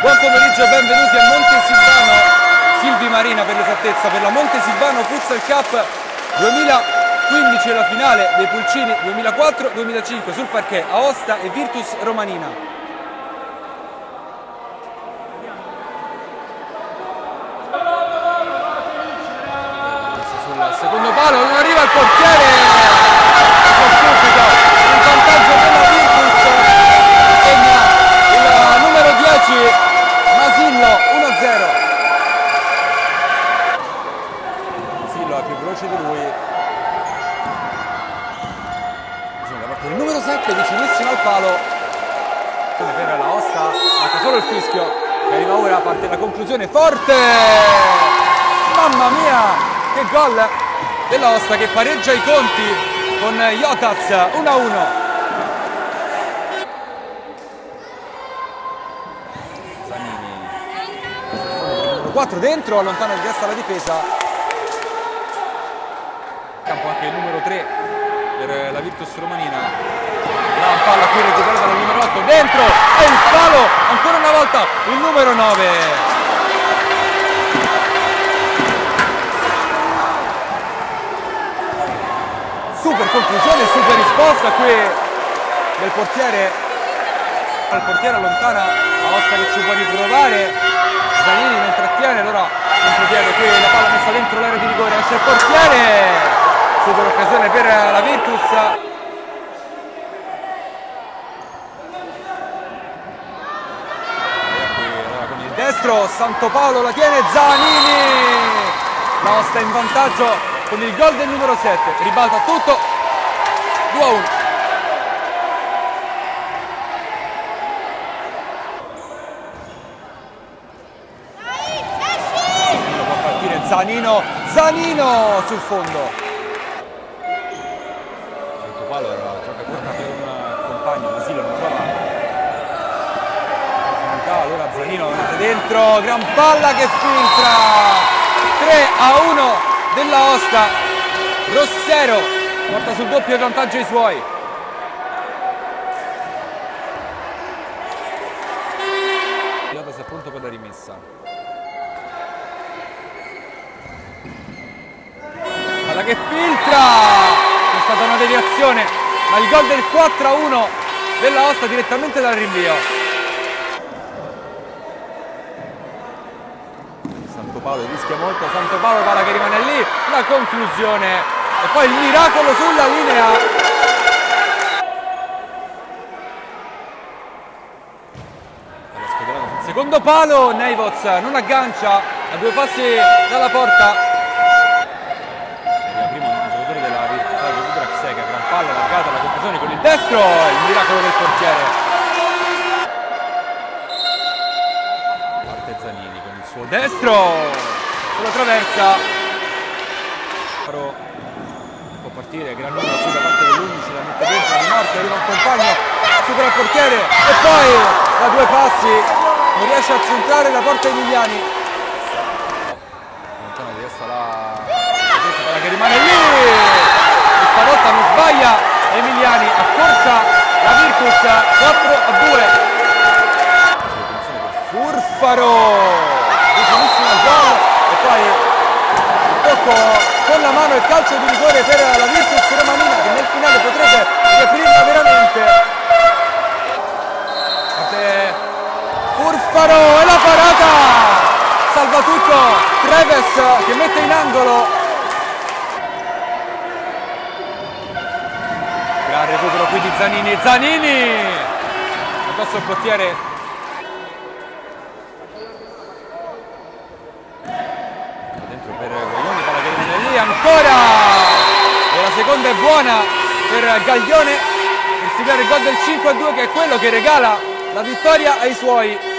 Buon pomeriggio e benvenuti a Montesilvano, Silvi Marina per l'esattezza, per la Montesilvano Futsal Cup 2015, la finale dei Pulcini 2004-2005 sul parquet Aosta e Virtus Romanina. Sul secondo palo non arriva il portiere, subito il vantaggio della Virtus, segna il numero 10 Masillo 1-0. Masillo è più veloce di lui. Da parte del numero 7 vicinissimo al palo. Come per la Osta, manca solo il fischio che arriva ora, parte la conclusione forte. Mamma mia, che gol della Osta che pareggia i conti con Jotaz 1-1. 4 dentro, allontana di testa la difesa. Campo anche il numero 3 per la Virtus Romanina. Gran palla qui recuperata dal numero 8 dentro e il palo ancora una volta il numero 9. Super conclusione, super risposta qui del portiere. Il portiere allontana Aosta che ci può riprovare. Zanini non trattiene, allora contropiede qui la palla messa dentro l'area di rigore, esce il portiere, super occasione per la Virtus. Allora con il destro Santopaolo la tiene Zanini, la Osta in vantaggio con il gol del numero 7, ribalta tutto 2-1. Zanino sul fondo. Santopalo gioca corta per un compagno, Masillo non trova. Allora Zanino mette dentro, gran palla che filtra. 3-1 della Osta. Rossero porta sul doppio vantaggio i suoi. Pilota si è appunto per la rimessa. Palla che filtra, c'è stata una deviazione, ma il gol del 4-1 della Osta direttamente dal rinvio. Santopaolo rischia molto, Santopaolo palla che rimane lì, la conclusione e poi il miracolo sulla linea. Sul secondo palo Neivoz non aggancia, a 2 passi dalla porta. Palla largata, la conclusione con il destro, il miracolo del portiere. Parte Zanini con il suo destro, sulla traversa. Può partire, gran numero qui da parte dell'11, la mette dentro, di morte, arriva un compagno, supera il portiere e poi da 2 passi non riesce a centrare la porta Emiliani. Lontana di testa la che rimane lì. Stavolta non sbaglia Emiliani, accorcia la Virtus 4-2. Furfaro, vicinissimo al gol e poi il tocco con la mano e calcio di rigore per la Virtus Romanina che nel finale potrebbe riaprirla veramente. Parte Furfaro e la parata, salva tutto Treves che mette in angolo. Gran recupero qui di Zanini, addosso il portiere. Dentro per Gaglione, palla che rimane lì ancora e la seconda è buona per Gaglione per segnare il gol del 5-2 che è quello che regala la vittoria ai suoi.